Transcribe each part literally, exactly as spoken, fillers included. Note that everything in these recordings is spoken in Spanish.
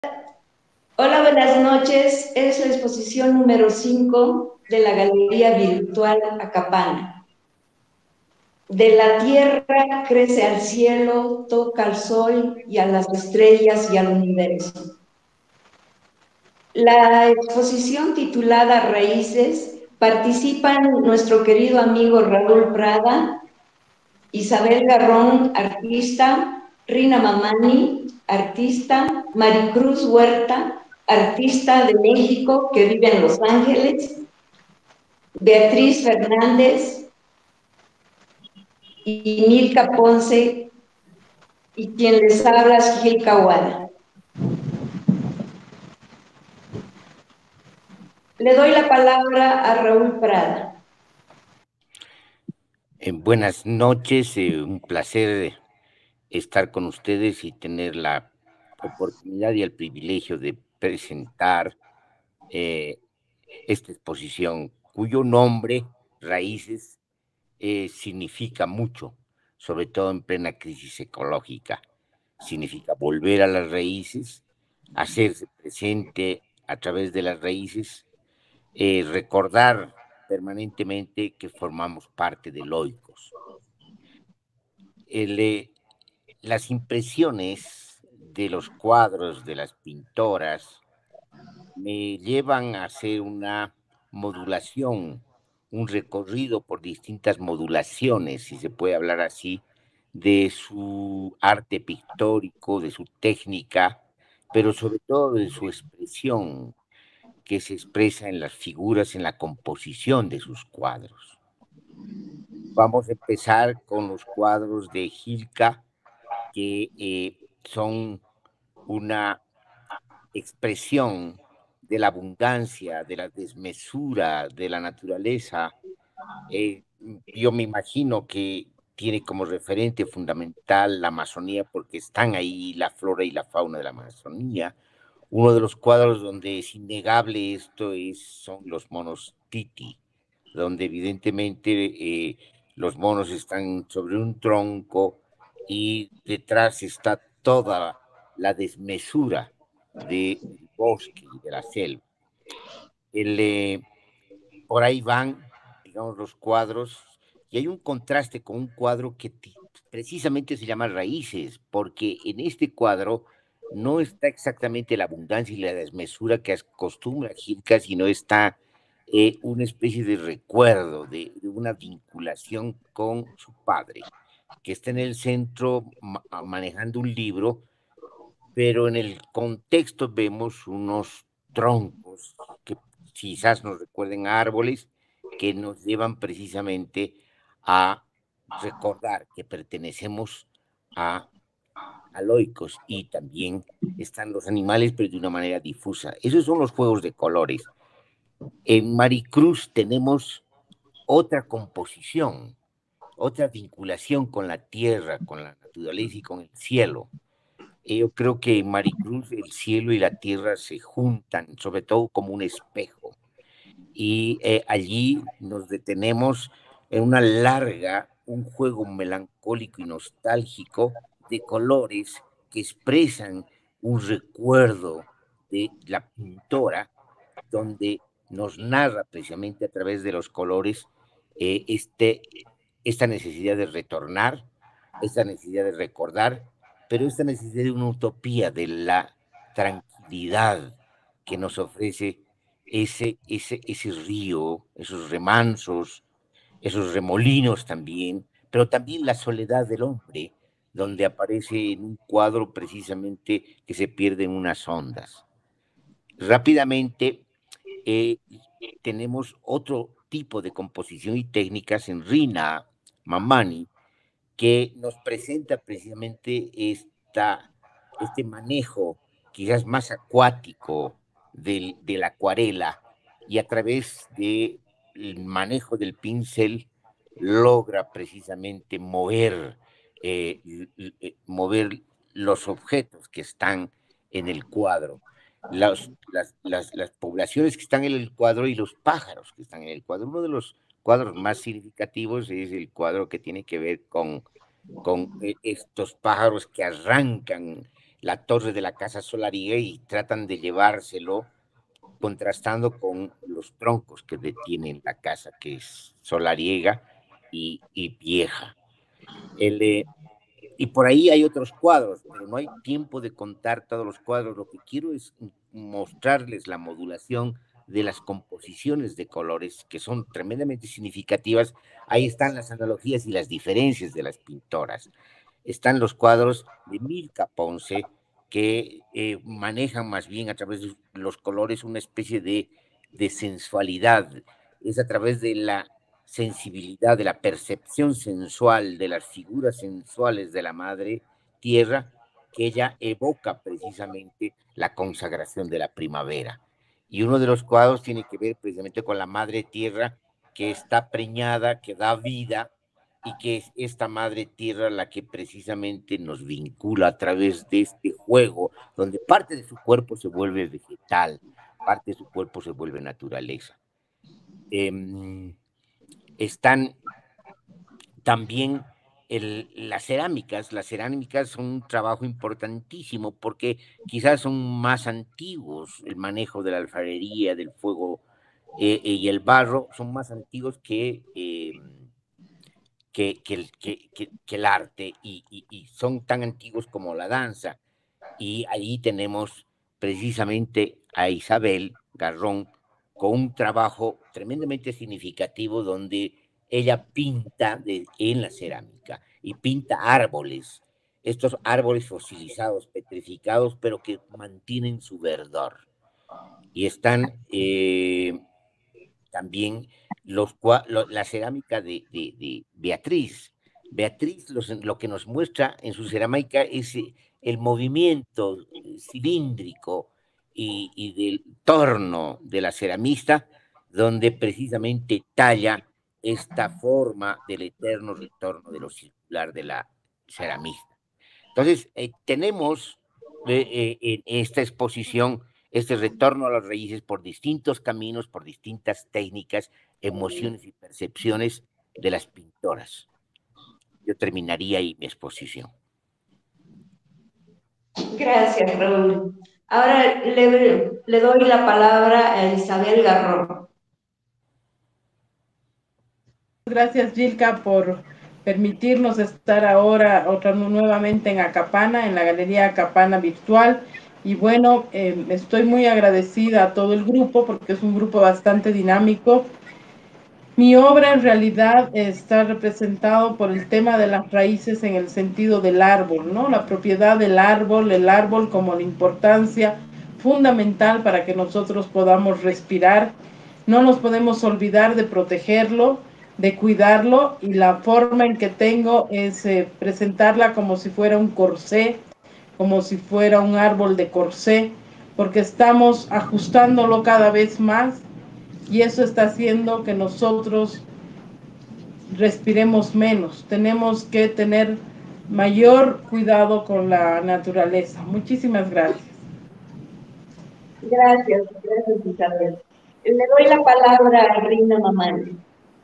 Hola, buenas noches. Es la exposición número cinco de la Galería Virtual Acapana. De la tierra crece al cielo, toca al sol y a las estrellas y al universo. La exposición titulada Raíces participan nuestro querido amigo Raúl Prada, Isabel Garrón, artista, Rina Mamani, artista, Maricruz Huerta, artista de México que vive en Los Ángeles, Beatriz Fernández y Milka Ponce, y quien les habla es Gil Kawada. Le doy la palabra a Raúl Prada. Eh, buenas noches, eh, un placer estar con ustedes y tener la oportunidad y el privilegio de presentar eh, esta exposición, cuyo nombre, Raíces, eh, significa mucho, sobre todo en plena crisis ecológica. Significa volver a las raíces, hacerse presente a través de las raíces, eh, recordar permanentemente que formamos parte de Loicos. El, eh, las impresiones de los cuadros de las pintoras me llevan a hacer una modulación, un recorrido por distintas modulaciones, si se puede hablar así, de su arte pictórico, de su técnica, pero sobre todo de su expresión, que se expresa en las figuras, en la composición de sus cuadros. Vamos a empezar con los cuadros de Gilka, que eh, son una expresión de la abundancia, de la desmesura, de la naturaleza. Eh, yo me imagino que tiene como referente fundamental la Amazonía porque están ahí la flora y la fauna de la Amazonía. Uno de los cuadros donde es innegable esto es, son los monos Titi, donde evidentemente eh, los monos están sobre un tronco y detrás está toda la desmesura del bosque y de la selva. El, eh, por ahí van, digamos, los cuadros, y hay un contraste con un cuadro que ti- precisamente se llama Raíces, porque en este cuadro no está exactamente la abundancia y la desmesura que acostumbra Gilca, sino está eh, una especie de recuerdo, de, de una vinculación con su padre, que está en el centro ma- manejando un libro, pero en el contexto vemos unos troncos que quizás nos recuerden a árboles que nos llevan precisamente a recordar que pertenecemos a aloicos y también están los animales, pero de una manera difusa. Esos son los juegos de colores. En Maricruz tenemos otra composición, otra vinculación con la tierra, con la naturaleza y con el cielo. Eh, Yo creo que en Maricruz el cielo y la tierra se juntan, sobre todo como un espejo. Y eh, allí nos detenemos en una larga, un juego melancólico y nostálgico de colores que expresan un recuerdo de la pintora, donde nos narra precisamente a través de los colores eh, este, esta necesidad de retornar, esta necesidad de recordar, pero esta necesidad de una utopía, de la tranquilidad que nos ofrece ese, ese, ese río, esos remansos, esos remolinos también, pero también la soledad del hombre, donde aparece en un cuadro precisamente que se pierde en unas ondas. Rápidamente, eh, tenemos otro tipo de composición y técnicas en Rina Mamani, que nos presenta precisamente esta, este manejo quizás más acuático del, de la acuarela y a través del manejo del pincel logra precisamente mover, eh, eh, mover los objetos que están en el cuadro. Las, las, las, las poblaciones que están en el cuadro y los pájaros que están en el cuadro. Uno de los cuadros más significativos es el cuadro que tiene que ver con, con eh, estos pájaros que arrancan la torre de la casa solariega y tratan de llevárselo contrastando con los troncos que detienen la casa, que es solariega y, y vieja. El, eh, y por ahí hay otros cuadros, pero no hay tiempo de contar todos los cuadros. Lo que quiero es mostrarles la modulación de las composiciones de colores, que son tremendamente significativas. Ahí están las analogías y las diferencias de las pintoras. Están los cuadros de Milka Ponce, que eh, manejan más bien a través de los colores una especie de, de sensualidad. Es a través de la sensibilidad, de la percepción sensual, de las figuras sensuales de la madre tierra, que ella evoca precisamente la consagración de la primavera. Y uno de los cuadros tiene que ver precisamente con la madre tierra que está preñada, que da vida, y que es esta madre tierra la que precisamente nos vincula a través de este juego, donde parte de su cuerpo se vuelve vegetal, parte de su cuerpo se vuelve naturaleza. Eh, están también el, las cerámicas. Las cerámicas son un trabajo importantísimo porque quizás son más antiguos. El manejo de la alfarería, del fuego eh, y el barro son más antiguos que, eh, que, que, el, que, que, que, el arte y, y, y son tan antiguos como la danza. Y ahí tenemos precisamente a Isabel Garrón con un trabajo tremendamente significativo donde ella pinta de, en la cerámica y pinta árboles, estos árboles fosilizados, petrificados, pero que mantienen su verdor. Y están eh, también los, lo, la cerámica de, de, de Beatriz. Beatriz los, lo que nos muestra en su cerámica es el movimiento cilíndrico y, y del torno de la ceramista, donde precisamente talla esta forma del eterno retorno de lo circular de la ceramista. Entonces, eh, tenemos eh, eh, en esta exposición este retorno a las raíces por distintos caminos, por distintas técnicas, emociones y percepciones de las pintoras. Yo terminaría ahí mi exposición. Gracias, Raúl. Ahora le, le doy la palabra a Isabel Garrón. Gracias, Gilka, por permitirnos estar ahora otra nuevamente en Acapana, en la Galería Acapana Virtual. Y bueno, eh, estoy muy agradecida a todo el grupo porque es un grupo bastante dinámico. Mi obra en realidad está representado por el tema de las raíces en el sentido del árbol, ¿no? La propiedad del árbol, el árbol como la importancia fundamental para que nosotros podamos respirar. No nos podemos olvidar de protegerlo, de cuidarlo, y la forma en que tengo es eh, presentarla como si fuera un corsé, como si fuera un árbol de corsé, porque estamos ajustándolo cada vez más y eso está haciendo que nosotros respiremos menos. Tenemos que tener mayor cuidado con la naturaleza. Muchísimas gracias. Gracias, gracias, Isabel. Le doy la palabra a Rina Mamani.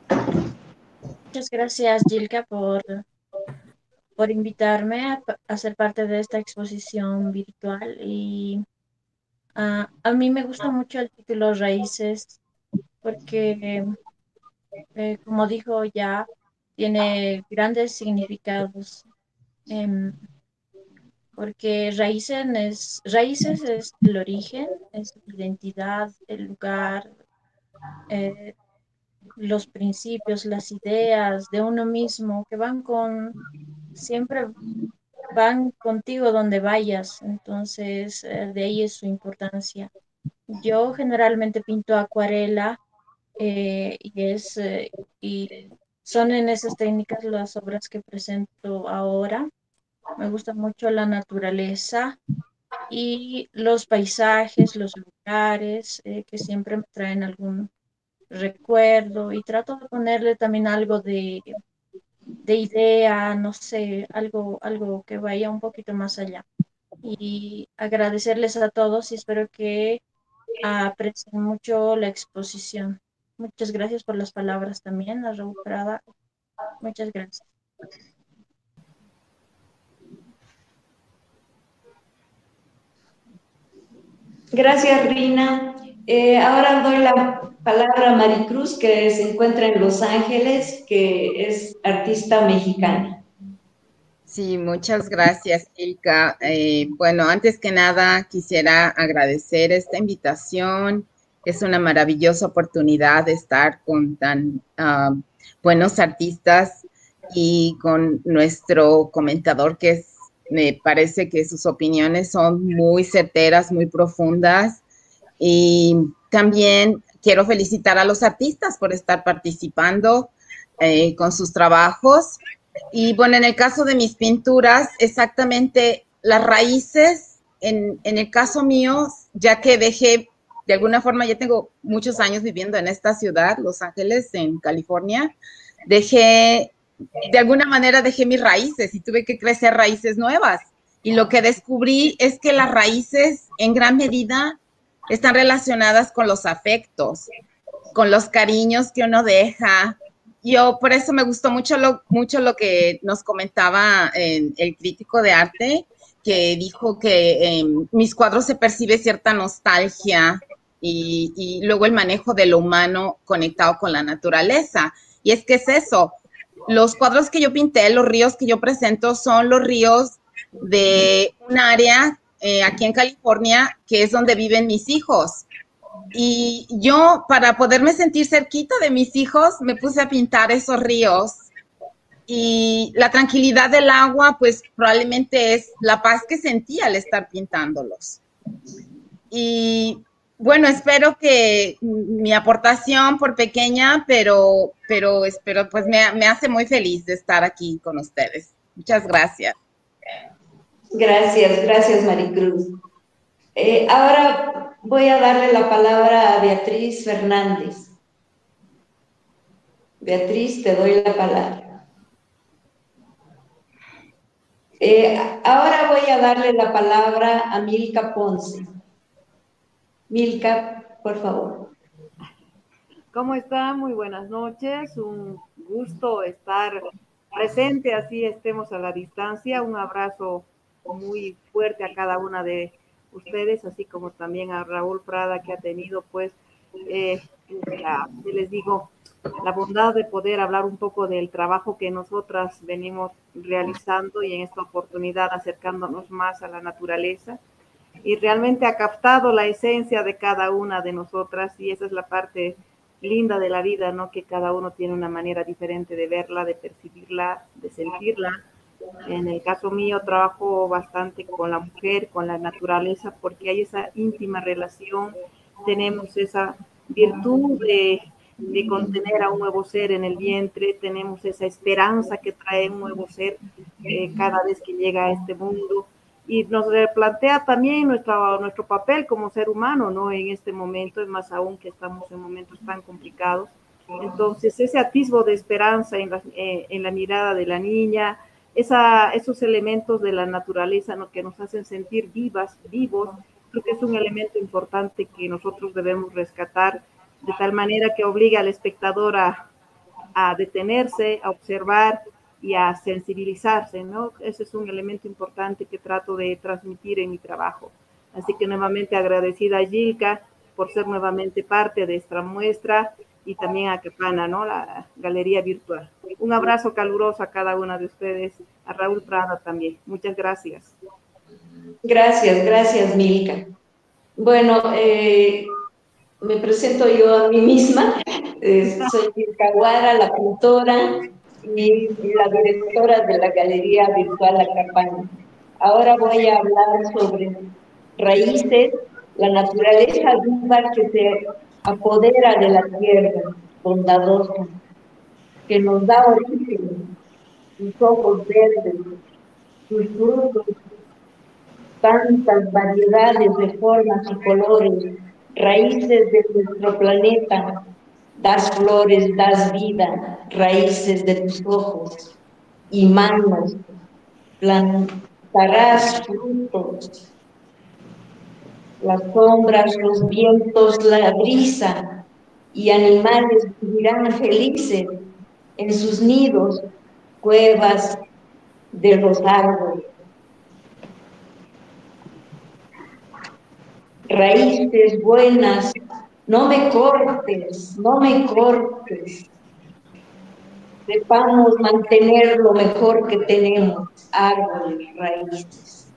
Muchas gracias, Gilka, por, por invitarme a, a ser parte de esta exposición virtual. Y uh, a mí me gusta mucho el título Raíces, porque, eh, como dijo ya, tiene grandes significados. Eh, porque raíces es, raíces es el origen, es la identidad, el lugar, eh, los principios, las ideas de uno mismo que van con, siempre van contigo donde vayas. Entonces, eh, de ahí es su importancia. Yo generalmente pinto acuarela eh, y es eh, y son en esas técnicas las obras que presento ahora. Me gusta mucho la naturaleza y los paisajes, los lugares eh, que siempre me traen algún recuerdo, y trato de ponerle también algo de, de idea, no sé, algo, algo que vaya un poquito más allá. Y agradecerles a todos y espero que aprecien mucho la exposición. Muchas gracias por las palabras también, a Raúl Prada. Muchas gracias. Gracias, Rina. Eh, ahora doy la palabra a Maricruz, que se encuentra en Los Ángeles, que es artista mexicana. Sí, muchas gracias, Ilka. Eh, bueno, antes que nada, quisiera agradecer esta invitación. Es una maravillosa oportunidad de estar con tan uh, buenos artistas y con nuestro comentador, que es, me parece que sus opiniones son muy certeras, muy profundas. Y también quiero felicitar a los artistas por estar participando eh, con sus trabajos. Y bueno, en el caso de mis pinturas, exactamente las raíces, en, en el caso mío, ya que dejé, de alguna forma, ya tengo muchos años viviendo en esta ciudad, Los Ángeles, en California, dejé, de alguna manera dejé mis raíces y tuve que crecer raíces nuevas. Y lo que descubrí es que las raíces, en gran medida, están relacionadas con los afectos, con los cariños que uno deja. Yo por eso me gustó mucho lo, mucho lo que nos comentaba eh, el crítico de arte, que dijo que en eh, mis cuadros se percibe cierta nostalgia y, y luego el manejo de lo humano conectado con la naturaleza. Y es que es eso, los cuadros que yo pinté, los ríos que yo presento son los ríos de un área eh, aquí en California, que es donde viven mis hijos. Y yo, para poderme sentir cerquita de mis hijos, me puse a pintar esos ríos. Y la tranquilidad del agua, pues probablemente es la paz que sentí al estar pintándolos. Y bueno, espero que mi aportación, por pequeña, pero, pero espero, pues me, me hace muy feliz de estar aquí con ustedes. Muchas gracias. Gracias, gracias, Maricruz. Eh, ahora voy a darle la palabra a Beatriz Fernández. Beatriz, te doy la palabra. Eh, ahora voy a darle la palabra a Milka Ponce. Milka, por favor. ¿Cómo están? Muy buenas noches. Un gusto estar presente, así estemos a la distancia. Un abrazo muy fuerte a cada una de ustedes, así como también a Raúl Prada, que ha tenido, pues, eh, la, les digo, la bondad de poder hablar un poco del trabajo que nosotras venimos realizando y en esta oportunidad acercándonos más a la naturaleza. Y realmente ha captado la esencia de cada una de nosotras, y esa es la parte linda de la vida, ¿no? Que cada uno tiene una manera diferente de verla, de percibirla, de sentirla. En el caso mío trabajo bastante con la mujer, con la naturaleza, porque hay esa íntima relación, tenemos esa virtud de, de contener a un nuevo ser en el vientre, tenemos esa esperanza que trae un nuevo ser eh, cada vez que llega a este mundo. Y nos replantea también nuestro, nuestro papel como ser humano, ¿no? En este momento, es más aún que estamos en momentos tan complicados. Entonces, ese atisbo de esperanza en la, eh, en la mirada de la niña, esa, esos elementos de la naturaleza, ¿no? Que nos hacen sentir vivas, vivos, creo que es un elemento importante que nosotros debemos rescatar, de tal manera que obliga al espectador a, a detenerse, a observar y a sensibilizarse, ¿no? Ese es un elemento importante que trato de transmitir en mi trabajo. Así que nuevamente agradecida a Yilka por ser nuevamente parte de esta muestra y también a Capana, ¿no? La galería virtual. Un abrazo caluroso a cada una de ustedes, a Raúl Prada también. Muchas gracias. Gracias, gracias, Milka. Bueno, eh, me presento yo a mí misma. Eh, soy Milka Guara, la pintora y la directora de la Galería Virtual Acapana. Ahora voy a hablar sobre raíces, la naturaleza viva que se apodera de la tierra, bondadosa, que nos da origen, sus ojos verdes, sus frutos, tantas variedades de formas y colores, raíces de nuestro planeta. Das flores, das vida, raíces de tus ojos y manos, plantarás frutos, las sombras, los vientos, la brisa, y animales vivirán felices en sus nidos, cuevas de los árboles. raíces buenas, no me cortes, no me cortes. Sepamos mantener lo mejor que tenemos, árboles, raíces.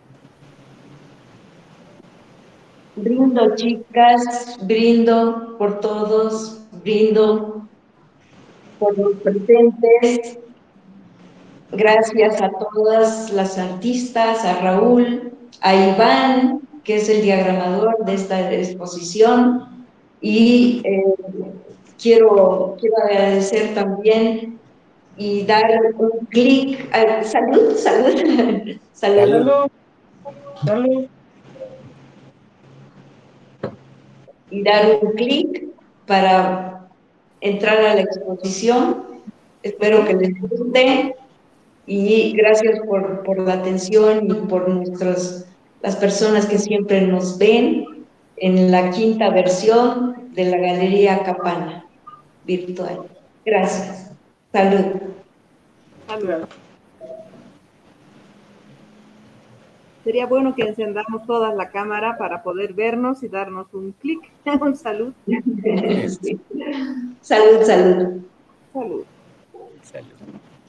Brindo, chicas, brindo por todos, brindo por los presentes. Gracias a todas las artistas, a Raúl, a Iván, que es el diagramador de esta exposición, y eh, quiero, quiero agradecer también y dar un clic. Salud, salud, salud. Salud. Salud. Y dar un clic para entrar a la exposición. Espero que les guste y gracias por, por la atención y por nuestros, las personas que siempre nos ven en la quinta versión de la Galería Acapana virtual. Gracias. Salud. Salud. Sería bueno que encendamos todas la cámara para poder vernos y darnos un clic. Un salud. Sí. Salud, salud. Salud. Salud.